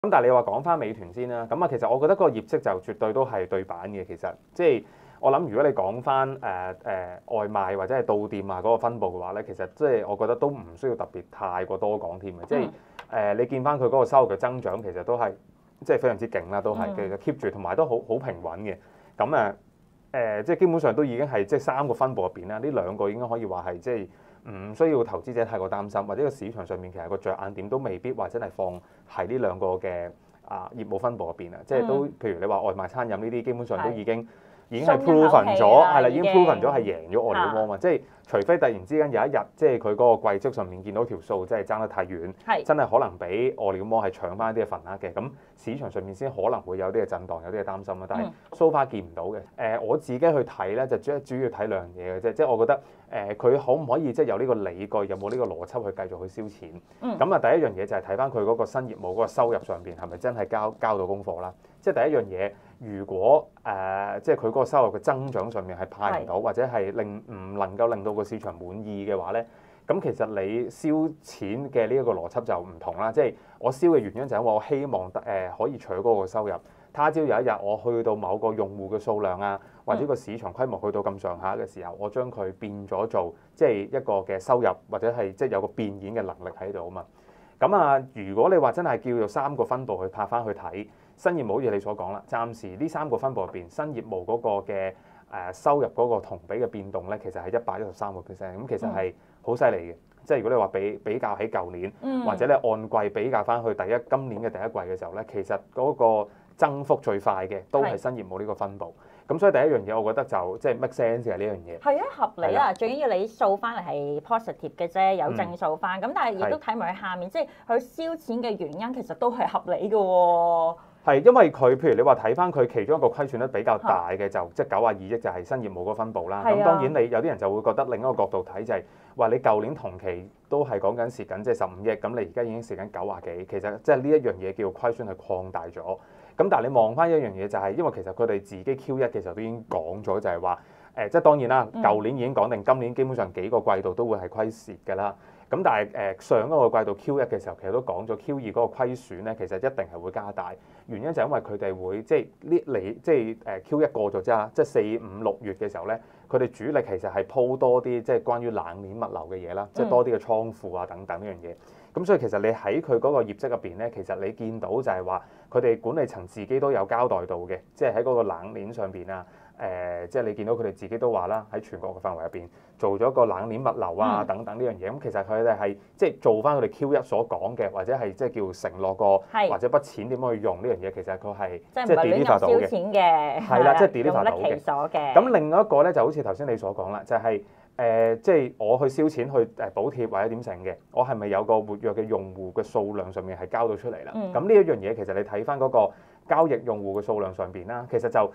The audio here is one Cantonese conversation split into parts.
咁但係你話講翻美團先啦，咁啊其實我覺得嗰個業績就絕對都係對版嘅。其實即係我諗，如果你講翻外賣或者係到店啊嗰個分佈嘅話咧，其實即係我覺得都唔需要特別太過多講添嘅。即係你見翻佢嗰個收入嘅增長，其實都係即係非常之勁啦，都係其實 keep 住，同埋都好平穩嘅。咁即係基本上都已經係即係3個分佈入邊啦，呢2個應該可以話係即係唔需要投資者太過擔心，或者個市場上面其實個着眼點都未必話真係放喺呢2個嘅業務分佈入邊啊，即係都譬如你話外賣餐飲呢啲，基本上都已經係 proven 咗，係啦，已經 proven 咗係贏咗餓了麼嘛，即係除非突然之間有一日，即係佢嗰個季績上面見到條數真係爭得太遠，真係可能俾餓了麼係搶翻啲嘅份額嘅，咁市場上面先可能會有啲嘅震盪，有啲嘅擔心啦。但係 so far 見唔到嘅，我自己去睇咧就主要睇2樣嘢嘅啫，即係我覺得佢可唔可以即係有呢個理據，有冇呢個邏輯去繼續去燒錢？咁第一樣嘢就係睇翻佢嗰個新業務嗰個收入上邊係咪真係交到功課啦？即係第一樣嘢，如果即係佢嗰個收入嘅增長上面係派唔到，或者係唔能夠令到個市場滿意嘅話咧，咁其實你燒錢嘅呢一個邏輯就唔同啦。即係我燒嘅原因就係因為我希望可以取嗰個收入。他朝有一日我去到某個用戶嘅數量啊，或者個市場規模去到咁上下嘅時候，我將佢變咗做即係一個嘅收入，或者係即係有個變現嘅能力喺度啊嘛。咁如果你話真係叫做3個分佈去拍翻去睇新業務，好似你所講啦，暫時呢3個分佈入邊，新業務嗰個嘅收入嗰個同比嘅變動咧，其實係113%，咁其實係好犀利嘅。即係如果你話比較喺舊年，或者你按季比較翻去今年嘅第一季嘅時候咧，其實嗰個增幅最快嘅都係新業務呢個分佈。咁所以第一樣嘢，我覺得就即係 make sense 嘅呢樣嘢。 係啊，合理啊，最緊要你掃翻嚟係 positive 嘅啫，有正數翻。咁但係亦都睇埋佢下面，即係佢燒錢嘅原因，其實都係合理嘅喎。 係因為佢，譬如你話睇翻佢其中一個虧損得比較大嘅，就即係92億就係新業務嗰個分佈啦。咁當然有啲人就會覺得另一個角度睇就係話你舊年同期都係講緊蝕緊即係15億，咁你而家已經蝕緊90幾，其實即係呢一樣嘢叫虧損係擴大咗。咁但係你望翻一樣嘢就係，因為其實佢哋自己 Q1 嘅時候都已經講咗，就係話即係當然啦，舊年已經講定今年基本上幾個季度都會係虧蝕㗎啦。咁但係上一個季度 Q1 嘅時候，其實都講咗 Q2 嗰個虧損咧，其實一定係會加大。原因就係因為佢哋會即係Q1 過咗之後，即係4、5、6月嘅時候咧，佢哋主力其實係鋪多啲即係關於冷鏈物流嘅嘢啦，即係多啲嘅倉庫啊等等呢樣嘢。咁所以其實你喺佢嗰個業績入邊咧，其實你見到就係話佢哋管理層自己都有交代到嘅，即係喺嗰個冷鏈上邊啊。即係你見到佢哋自己都話啦，喺全國嘅範圍入邊做咗個冷鏈物流啊等等呢樣嘢。咁其實佢哋係即係做翻佢哋 Q1 所講嘅，或者係即係叫承諾過，或者筆錢點樣去用呢樣嘢，其實佢係即係 deliver 到嘅。係啦，即係 deliver 到嘅。咁另外一個咧就好似頭先你所講啦，就係即係我去燒錢去補貼或者點成嘅，我係咪有個活躍嘅用戶嘅數量上面係交到出嚟啦？咁呢一樣嘢其實你睇翻嗰個交易用戶嘅數量上邊啦，其實就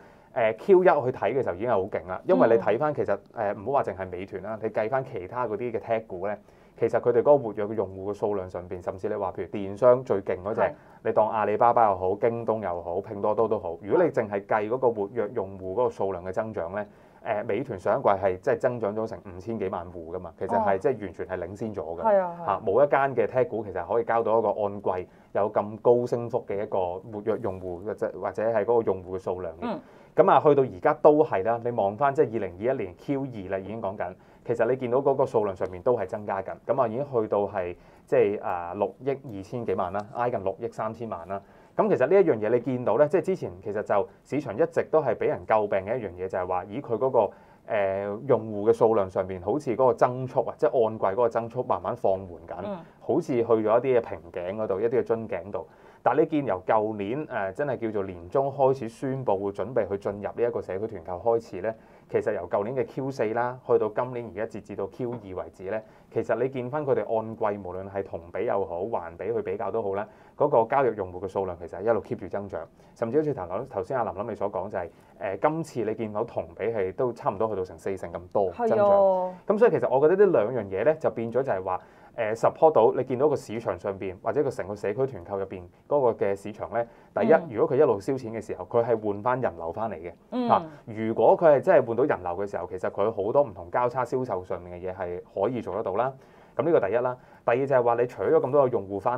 Q1 去睇嘅時候已經係好勁啦，因為你睇翻其實唔好話淨係美團啦，你計翻其他嗰啲嘅 tech 股咧，其實佢哋嗰個活躍嘅用戶嘅數量上邊，甚至你話譬如電商最勁嗰隻，你當阿里巴巴又好、京東又好、拼多多都好，如果你淨係計嗰個活躍用戶嗰個數量嘅增長咧，美團上一季係即係增長咗成5000幾萬戶噶嘛，其實係即係完全係領先咗嘅嚇，冇一間嘅 tech 股其實可以交到一個按季有咁高升幅嘅一個活躍用戶或者係嗰個用戶嘅數量嘅。咁去到而家都係啦，你望翻即係2021年 Q2啦，已經講緊，其實你見到嗰個數量上面都係增加緊，咁已經去到係即係6億2千幾萬啦，挨近6億3千萬啦。咁其實呢一樣嘢你見到咧，即係之前其實就市場一直都係俾人詬病嘅一樣嘢，就係話以佢嗰個用戶嘅數量上面，好似嗰個增速啊，即係按季嗰個增速慢慢放緩緊，好似去咗一啲嘅瓶頸嗰度，一啲嘅樽頸度。但係你見由舊年真係叫做年中開始宣佈會準備去進入呢一個社區團購開始咧，其實由舊年嘅 Q4啦，去到今年而家截至到 Q2 為止咧，其實你見翻佢哋按季無論係同比又好，環比去比較都好啦，嗰個交易用戶嘅數量其實係一路 keep 住增長，甚至好似頭先阿林林你所講就係今次你見到同比係都差唔多去到成4成咁多增長，咁所以其實我覺得呢兩樣嘢咧就變咗就係話。support 到你見到個市場上邊或者個成個社區團購入邊嗰個嘅市場咧，第一，如果佢一路燒錢嘅時候，佢係換翻人流翻嚟嘅。如果佢係真係換到人流嘅時候，其實佢好多唔同交叉銷售上面嘅嘢係可以做得到啦。咁呢個第一啦。第二就係話你除咗咁多個用戶翻嚟，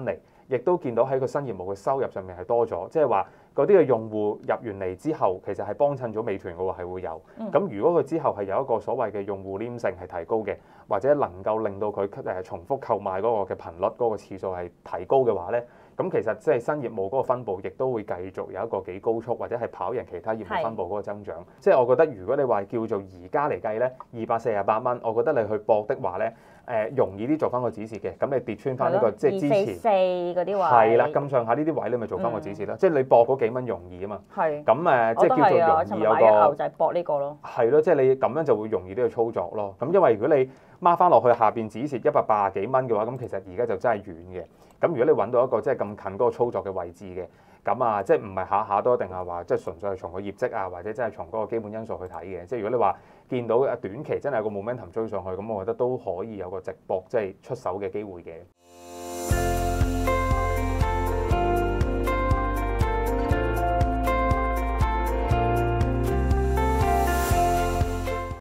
亦都見到喺個新業務嘅收入上面係多咗，即係話嗰啲嘅用戶入完嚟之後，其實係幫襯咗美團嘅喎，係會有。咁如果佢之後係有一個所謂嘅用戶黏性係提高嘅，或者能夠令到佢重複購買嗰個嘅頻率嗰個次數係提高嘅話咧，咁其實即係新業務嗰個分佈亦都會繼續有一個幾高速，或者係跑贏其他業務分佈嗰個增長。即係我覺得如果你話叫做而家嚟計咧，248蚊，我覺得你去搏的話咧，容易啲做翻個指示嘅。咁你跌穿翻呢個即係之前 244嗰啲位， 係啦，咁上下呢啲位你咪做翻個指示啦。即係你搏嗰幾蚊容易啊嘛。 係。 咁即係叫做容易有個。 牛就係搏呢個咯。 係咯，即係你咁樣就會容易啲去操作咯。咁因為如果你孖翻落去下邊指示180幾蚊嘅話，咁其實而家就真係遠嘅。咁如果你揾到一個即係咁近嗰個操作嘅位置嘅，咁啊即係唔係下下都一定係話即係純粹係從個業績啊，或者真係從嗰個基本因素去睇嘅。即係如果你話見到短期真係有個 momentum 追上去，咁我覺得都可以有個直博即係出手嘅機會嘅。